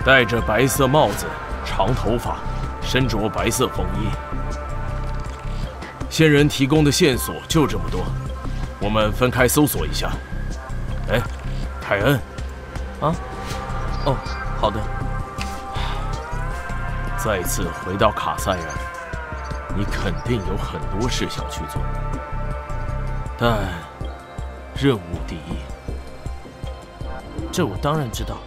戴着白色帽子，长头发，身着白色风衣。线人提供的线索就这么多，我们分开搜索一下。哎，凯恩， 啊？哦，好的。 再次回到卡塞尔，你肯定有很多事想去做，但任务第一。 这我当然知道。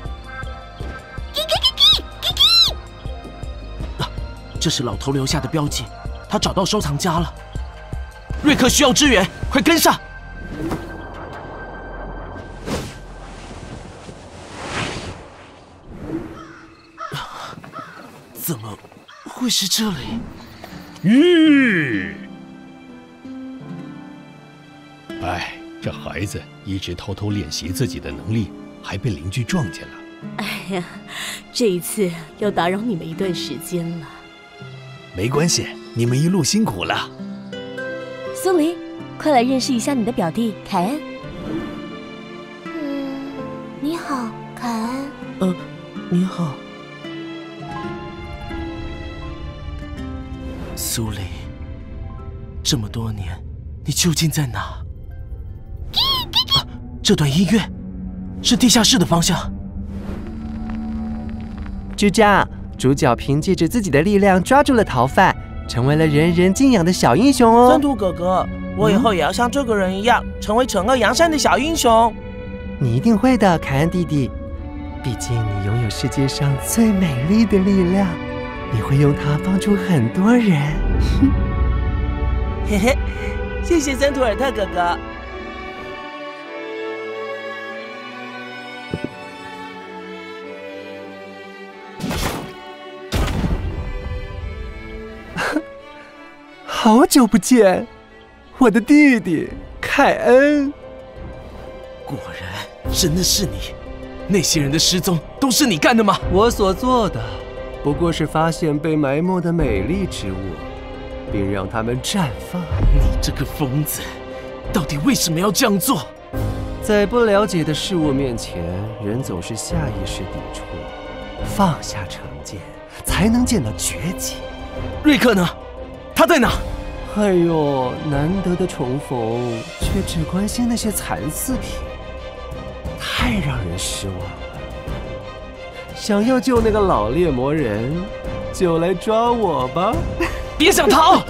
啊，这是老头留下的标记，他找到收藏家了。瑞克需要支援，快跟上！怎么会是这里？ 哎，这孩子一直偷偷练习自己的能力，还被邻居撞见了。 哎呀，这一次又打扰你们一段时间了。 没关系，你们一路辛苦了。 苏黎，快来认识一下你的表弟凯恩。 你好，凯恩。 你好，苏黎。这么多年，你究竟在哪？啊，这段音乐是地下室的方向。 就这样，主角凭借着自己的力量抓住了逃犯，成为了人人敬仰的小英雄哦。 森图哥哥，我以后也要像这个人一样，成为惩恶扬善的小英雄。 你一定会的，凯恩弟弟。毕竟你拥有世界上最美丽的力量，你会用它帮助很多人。 嘿嘿，谢谢森图尔特哥哥。 好久不见，我的弟弟凯恩。 果然，真的是你。那些人的失踪都是你干的吗？ 我所做的，不过是发现被埋没的美丽之物，并让它们绽放。 你这个疯子，到底为什么要这样做？ 在不了解的事物面前，人总是下意识抵触。放下成见，才能见到绝技。 瑞克呢？他在哪？ 哎呦，难得的重逢，却只关心那些残次品，太让人失望了。想要救那个老猎魔人，就来抓我吧！ 别想逃！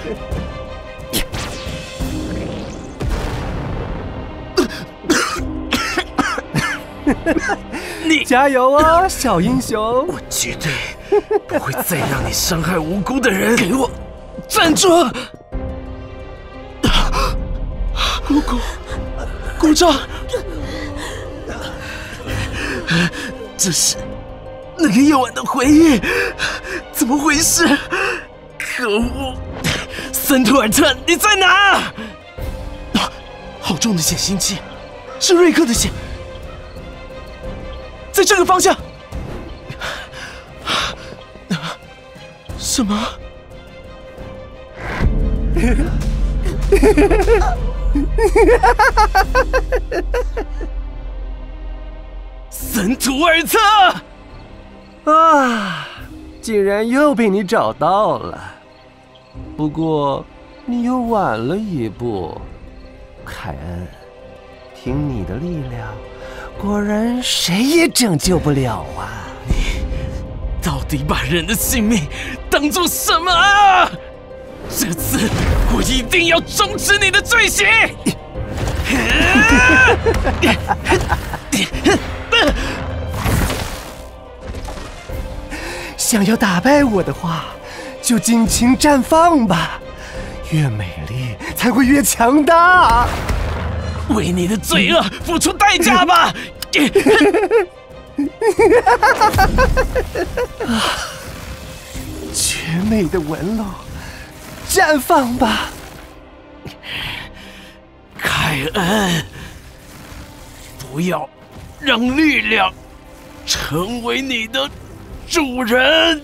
你加油啊，小英雄！ 我绝对不会再让你伤害无辜的人！给我站住！鼓掌！这是那个夜晚的回忆，怎么回事？可恶！森图尔特，你在哪？好重的血腥气，是瑞克的血，在这个方向。什么？森图尔特！ 啊，竟然又被你找到了。不过，你又晚了一步，凯恩。凭你的力量，果然谁也拯救不了啊！ 你到底把人的性命当作什么啊？这次我一定要终止你的罪行！ 想要打败我的话，就尽情绽放吧，越美丽才会越强大。 为你的罪恶付出代价吧！ 绝美的纹路，绽放吧， 凯恩！不要让力量成为你的主人！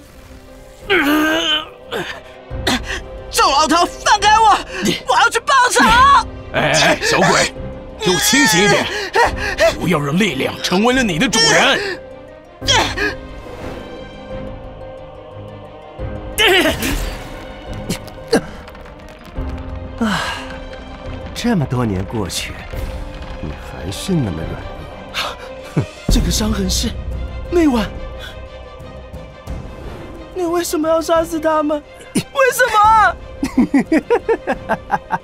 臭老头，放开我！我要去报仇！ 哎，小鬼，给我清醒一点，不要让力量成为了你的主人。 这么多年过去，你还是那么软弱。 这个伤痕是那晚，你为什么要杀死他们？为什么？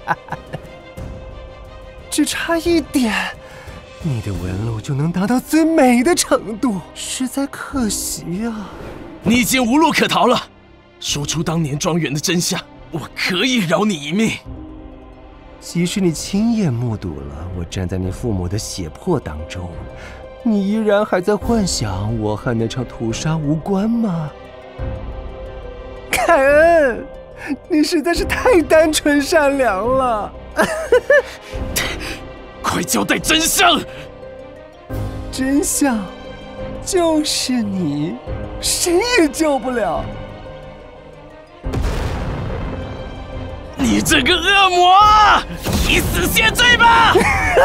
只差一点，你的纹路就能达到最美的程度，实在可惜啊！ 你已经无路可逃了。说出当年庄园的真相，我可以饶你一命。 即使你亲眼目睹了我站在你父母的血泊当中，你依然还在幻想我和那场屠杀无关吗？凯恩，你实在是太单纯善良了。 快交代真相！ 真相就是你，谁也救不了。 你这个恶魔，以死谢罪吧！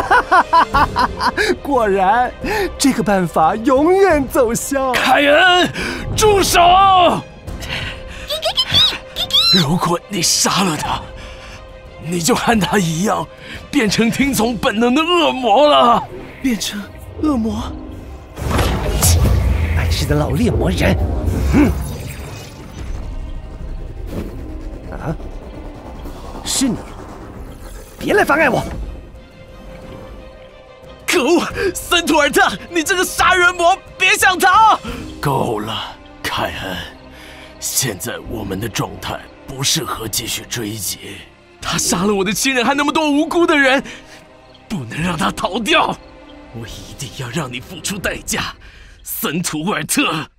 果然，这个办法永远奏效。 凯恩，住手！如果你杀了他，你就和他一样，变成听从本能的恶魔了。变成恶魔？ 碍事的老猎魔人！啊，是你！别来妨碍我！ 可恶，森图尔特，你这个杀人魔，别想逃！够了，凯恩，现在我们的状态不适合继续追击。他杀了我的亲人，还那么多无辜的人，不能让他逃掉。我一定要让你付出代价，森图尔特。